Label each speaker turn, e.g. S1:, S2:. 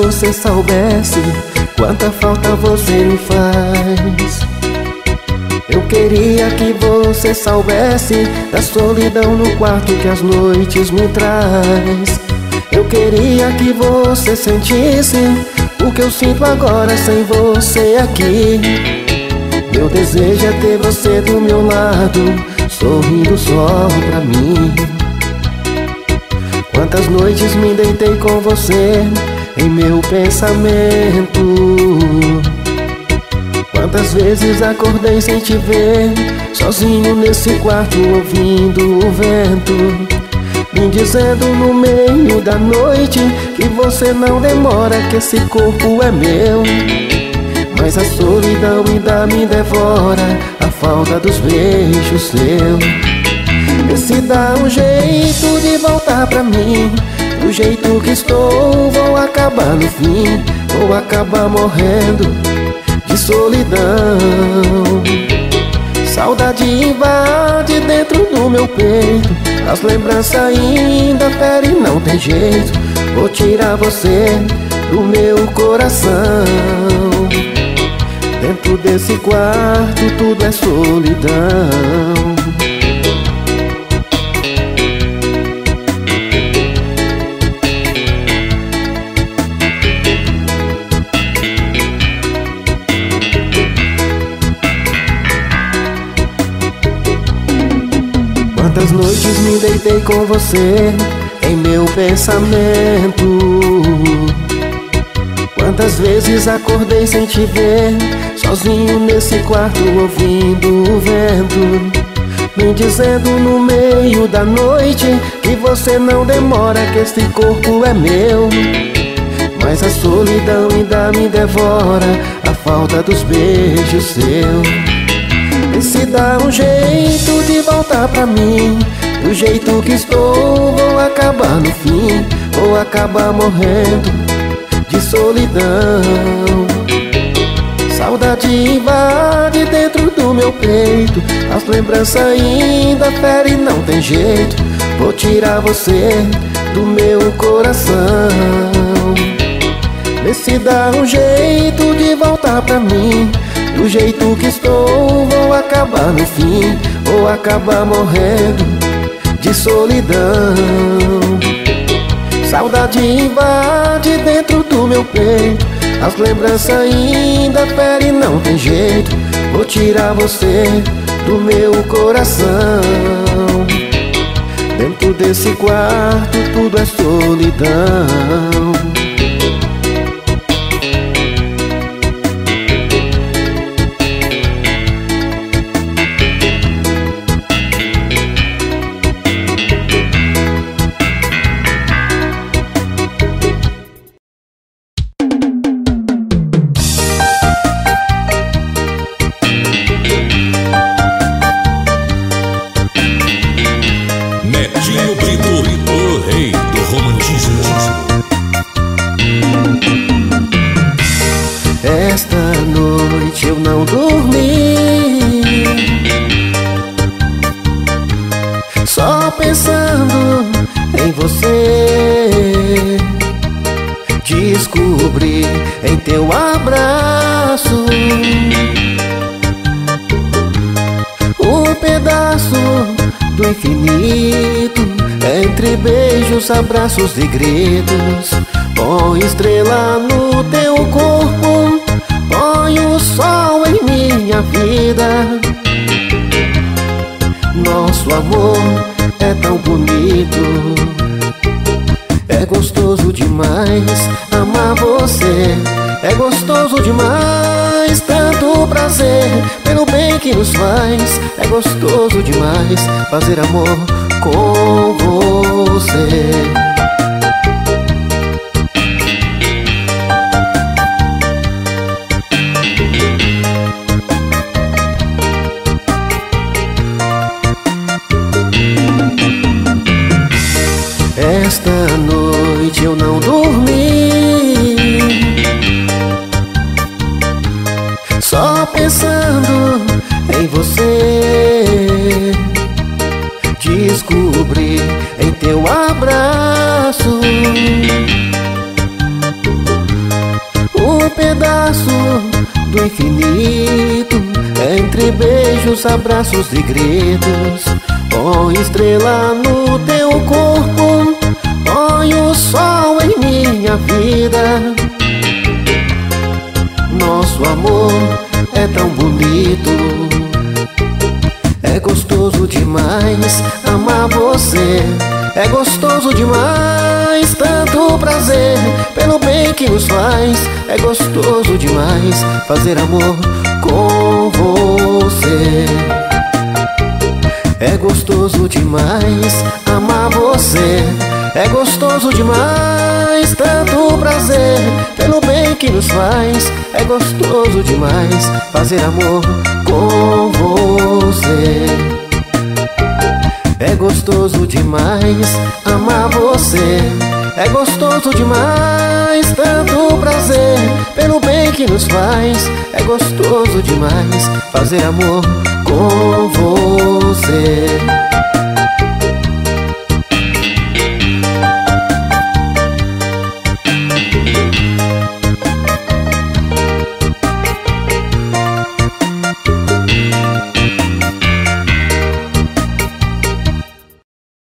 S1: você soubesse quanta falta você me faz. Eu queria que você soubesse da solidão no quarto que as noites me traz. Eu queria que você sentisse o que eu sinto agora sem você aqui. Meu desejo é ter você do meu lado, sorrindo só pra mim. Quantas noites me deitei com você em meu pensamento. Quantas vezes acordei sem te ver, sozinho nesse quarto ouvindo o vento me dizendo no meio da noite que você não demora, que esse corpo é meu. Mas a solidão ainda me devora, a falta dos beijos seus. Vê se dá um jeito de voltar pra mim. Do jeito que estou, vou acabar no fim, vou acabar morrendo de solidão. Saudade invade dentro do meu peito, as lembranças ainda ferem, não tem jeito. Vou tirar você do meu coração. Dentro desse quarto tudo é solidão. Quantas noites me deitei com você em meu pensamento. Quantas vezes acordei sem te ver, sozinho nesse quarto ouvindo o vento me dizendo no meio da noite que você não demora, que esse corpo é meu. Mas a solidão ainda me devora, a falta dos beijos seus. E se dá um jeito de voltar pra mim, do jeito que estou, vou acabar no fim, vou acabar morrendo de solidão. Saudade invade dentro do meu peito, as lembranças ainda ferem, não tem jeito. Vou tirar você do meu coração. Vê se dá um jeito de voltar pra mim, do jeito que estou, vou acabar no fim, vou acabar morrendo de solidão. Saudade invade dentro do meu peito, as lembranças ainda ferem, não tem jeito. Vou tirar você do meu coração. Dentro desse quarto tudo é solidão. Esta noite eu não dormi, só pensando em você. Descobri em teu abraço um pedaço do infinito, entre beijos, abraços e gritos. Põe estrela no teu corpo, põe o sol em minha vida. Nosso amor é tão bonito, é gostoso demais amar você. É gostoso demais, tanto prazer pelo bem que nos faz. É gostoso demais fazer amor com você. Esta noite eu não dormi, só pensando em você. Descobri em teu abraço pedaço do infinito, entre beijos, abraços e gritos. Ó estrela no teu corpo, ó o sol em minha vida. Nosso amor é tão bonito, é gostoso demais amar você. É gostoso demais, tanto prazer pelo bem que nos faz. É gostoso demais fazer amor com você. É gostoso demais amar você. É gostoso demais, tanto prazer pelo bem que nos faz. É gostoso demais fazer amor com você. É gostoso demais amar você. É gostoso demais, tanto prazer pelo bem que nos faz. É gostoso demais fazer amor com você.